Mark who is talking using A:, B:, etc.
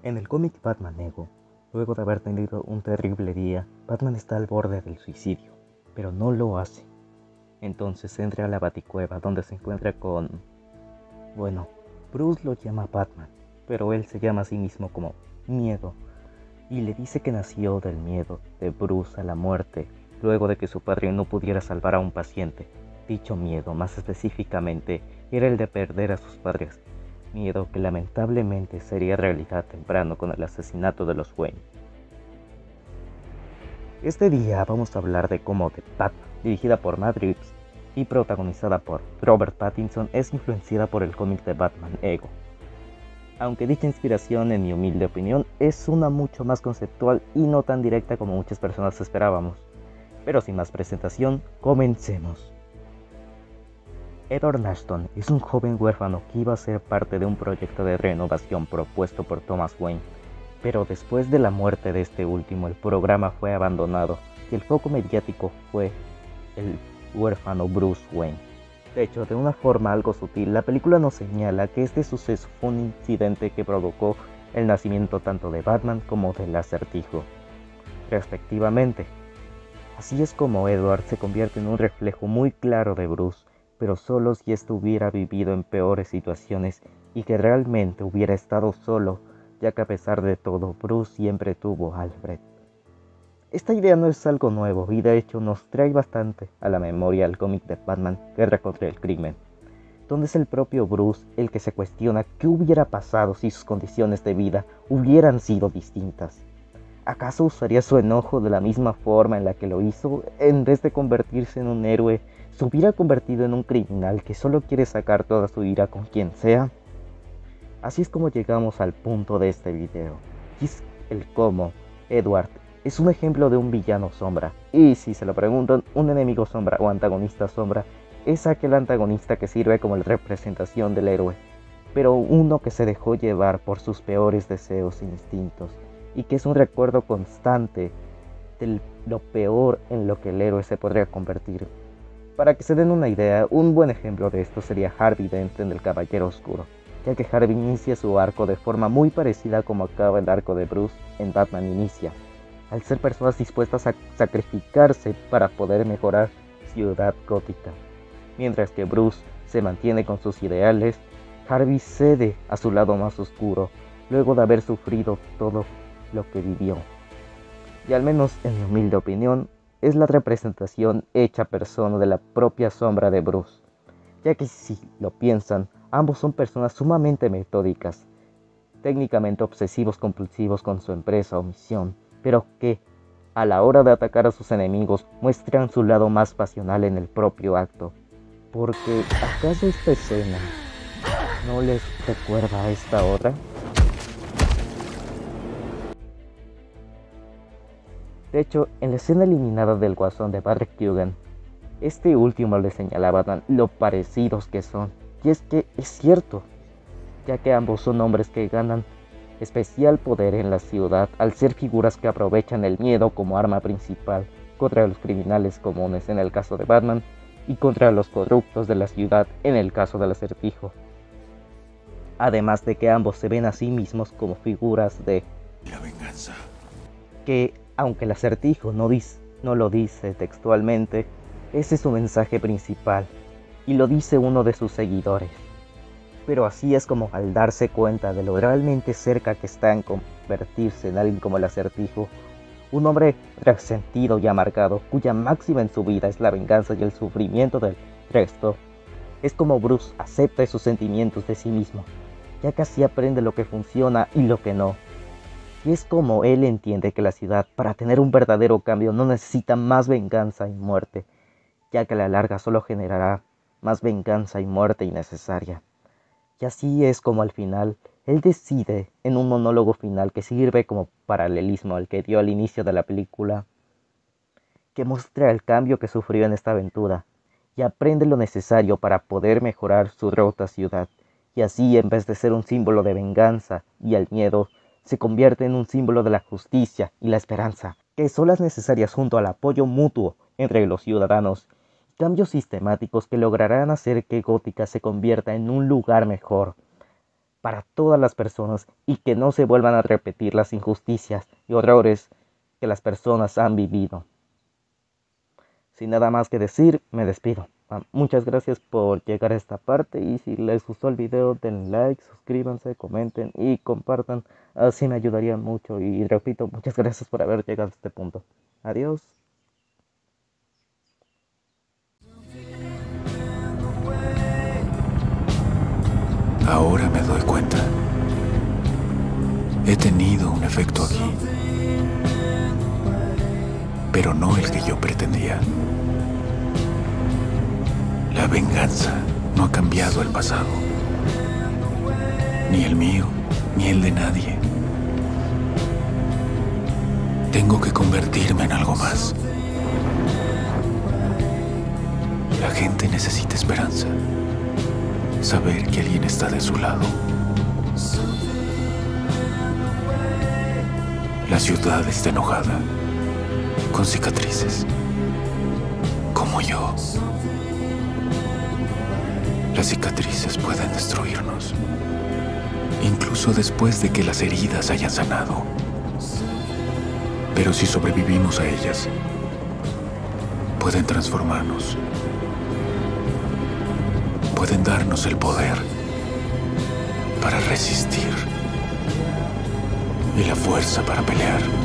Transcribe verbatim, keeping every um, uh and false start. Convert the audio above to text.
A: En el cómic Batman Ego, luego de haber tenido un terrible día, Batman está al borde del suicidio, pero no lo hace. Entonces entra a la Baticueva donde se encuentra con... Bueno, Bruce lo llama Batman, pero él se llama a sí mismo como Miedo, y le dice que nació del miedo de Bruce a la muerte, luego de que su padre no pudiera salvar a un paciente. Dicho miedo, más específicamente, era el de perder a sus padres, miedo que lamentablemente sería realidad temprano con el asesinato de los Wayne. Este día vamos a hablar de cómo The Batman, dirigida por Matt Reeves y protagonizada por Robert Pattinson, es influenciada por el cómic de Batman Ego. Aunque dicha inspiración, en mi humilde opinión, es una mucho más conceptual y no tan directa como muchas personas esperábamos. Pero sin más presentación, comencemos. Edward Nashton es un joven huérfano que iba a ser parte de un proyecto de renovación propuesto por Thomas Wayne, pero después de la muerte de este último el programa fue abandonado y el foco mediático fue el huérfano Bruce Wayne. De hecho, de una forma algo sutil, la película nos señala que este suceso fue un incidente que provocó el nacimiento tanto de Batman como del Acertijo, respectivamente. Así es como Edward se convierte en un reflejo muy claro de Bruce, pero solo si éste hubiera vivido en peores situaciones y que realmente hubiera estado solo, ya que a pesar de todo, Bruce siempre tuvo a Alfred. Esta idea no es algo nuevo y de hecho nos trae bastante a la memoria el cómic de Batman Guerra contra el Crimen, donde es el propio Bruce el que se cuestiona qué hubiera pasado si sus condiciones de vida hubieran sido distintas. ¿Acaso usaría su enojo de la misma forma en la que lo hizo? En vez de convertirse en un héroe, ¿se hubiera convertido en un criminal que solo quiere sacar toda su ira con quien sea? Así es como llegamos al punto de este video, y es el cómo Edward es un ejemplo de un villano sombra, y si se lo preguntan, un enemigo sombra o antagonista sombra es aquel antagonista que sirve como la representación del héroe, pero uno que se dejó llevar por sus peores deseos e instintos, y que es un recuerdo constante de lo peor en lo que el héroe se podría convertir. Para que se den una idea, un buen ejemplo de esto sería Harvey Dent en El Caballero Oscuro, ya que Harvey inicia su arco de forma muy parecida como acaba el arco de Bruce en Batman Inicia, al ser personas dispuestas a sacrificarse para poder mejorar Ciudad Gótica. Mientras que Bruce se mantiene con sus ideales, Harvey cede a su lado más oscuro, luego de haber sufrido todo lo que vivió. Y al menos en mi humilde opinión, es la representación hecha persona de la propia sombra de Bruce, ya que si lo piensan, ambos son personas sumamente metódicas, técnicamente obsesivos compulsivos con su empresa o misión, pero que, a la hora de atacar a sus enemigos, muestran su lado más pasional en el propio acto. Porque, ¿acaso esta escena no les recuerda a esta otra? De hecho, en la escena eliminada del Guasón de Patrick Coogan, este último le señalaba lo parecidos que son, y es que es cierto, ya que ambos son hombres que ganan especial poder en la ciudad al ser figuras que aprovechan el miedo como arma principal contra los criminales comunes en el caso de Batman y contra los corruptos de la ciudad en el caso del Acertijo. Además de que ambos se ven a sí mismos como figuras de
B: la venganza,
A: que aunque el Acertijo no, dice, no lo dice textualmente, ese es su mensaje principal y lo dice uno de sus seguidores. Pero así es como, al darse cuenta de lo realmente cerca que está en convertirse en alguien como el Acertijo, un hombre resentido y amargado, cuya máxima en su vida es la venganza y el sufrimiento del resto, es como Bruce acepta esos sentimientos de sí mismo, ya que así aprende lo que funciona y lo que no. Y es como él entiende que la ciudad, para tener un verdadero cambio, no necesita más venganza y muerte, ya que a la larga solo generará más venganza y muerte innecesaria. Y así es como al final, él decide, en un monólogo final que sirve como paralelismo al que dio al inicio de la película, que muestra el cambio que sufrió en esta aventura, y aprende lo necesario para poder mejorar su rota ciudad, y así en vez de ser un símbolo de venganza y el miedo, se convierte en un símbolo de la justicia y la esperanza, que son las necesarias junto al apoyo mutuo entre los ciudadanos, cambios sistemáticos que lograrán hacer que Gótica se convierta en un lugar mejor, para todas las personas y que no se vuelvan a repetir las injusticias y horrores que las personas han vivido. Sin nada más que decir, me despido. Muchas gracias por llegar a esta parte y si les gustó el video den like, suscríbanse, comenten y compartan, así me ayudaría mucho y repito, muchas gracias por haber llegado a este punto. Adiós.
B: Ahora me doy cuenta. He tenido un efecto aquí, pero no el que yo pretendía. La venganza no ha cambiado el pasado, ni el mío, ni el de nadie. Tengo que convertirme en algo más. La gente necesita esperanza, saber que alguien está de su lado. La ciudad está enojada, con cicatrices, como yo. Las cicatrices pueden destruirnos, incluso después de que las heridas hayan sanado. Pero si sobrevivimos a ellas, pueden transformarnos. Pueden darnos el poder para resistir y la fuerza para pelear.